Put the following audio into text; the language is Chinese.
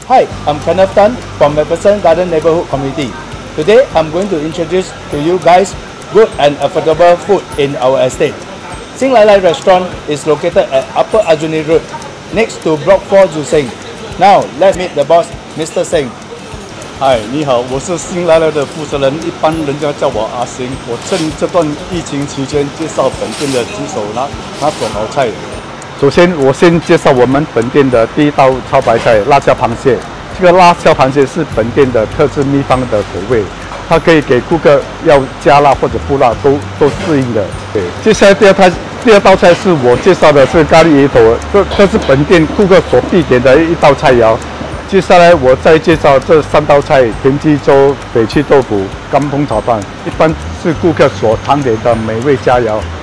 Hi, I'm Kenneth Tan from MacPherson Garden Neighborhood Community. Today, I'm going to introduce to you guys good and affordable food in our estate. Sing Lai Lai Restaurant is located at Upper Aljunied Road, next to Block 4 Joo Seng. Now, let's meet the boss, Mr. Seng. 嗨，你好，我是新来了的负责人，一般人家叫我阿星。我趁这段疫情期间介绍本店的几手哪种好菜。首先，我先介绍我们本店的第一道超白菜——辣椒螃蟹。这个辣椒螃蟹是本店的特制秘方的口味，它可以给顾客要加辣或者不辣都适应的。对，接下来第二道菜是我介绍的是咖喱鱼头，这是本店顾客所必点的一道菜肴。 接下来我再介绍这3道菜：田鸡粥、翡翠豆腐、干烹炒蛋，一般是顾客所常点的美味佳肴。